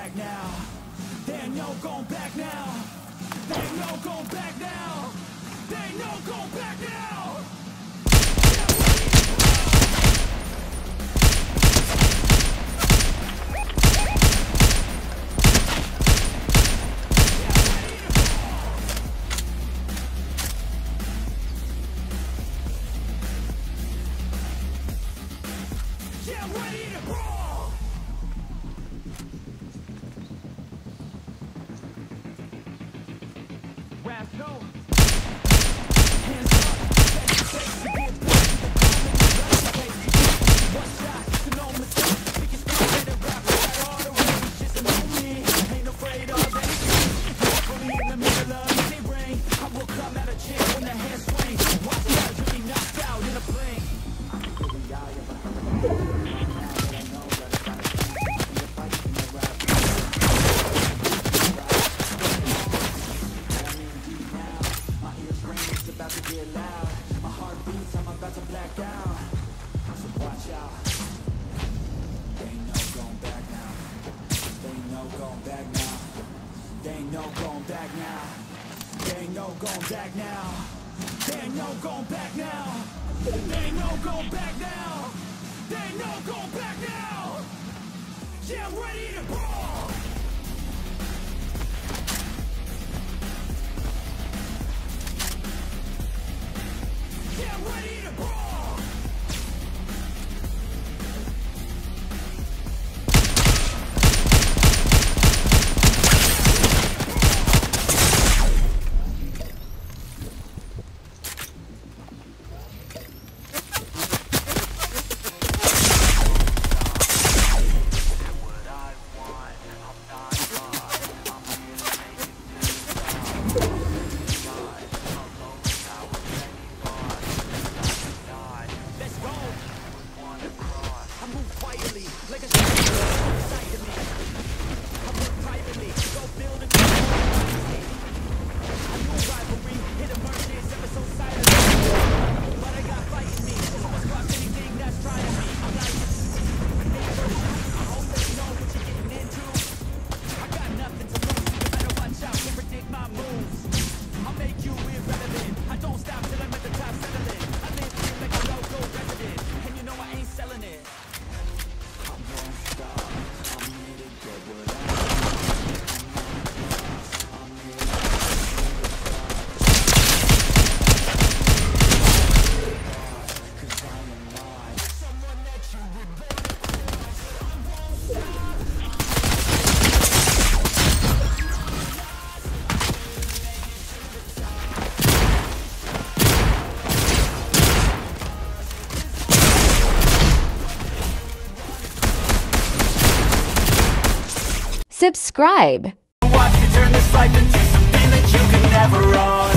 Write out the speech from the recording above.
back now. There ain't no going back now. There ain't no going back now. There ain't no going back now. Yeah, ready to brawl! Round two. Hands up, face to get back to the common. One shot, it's a no mistake. We can still get it rap right all the way. It's just a new me, ain't afraid of anything. Fully in the middle of any rain. I will come out a chair when the hands swing. Watch out, you'll be knocked out in a plane. Back now. There ain't no going back now. There ain't no going back now. There ain't no going back now. Yeah, I'm ready to brawl. Yeah, I'm ready to brawl. Subscribe. Watch me turn this life into something that you can never run.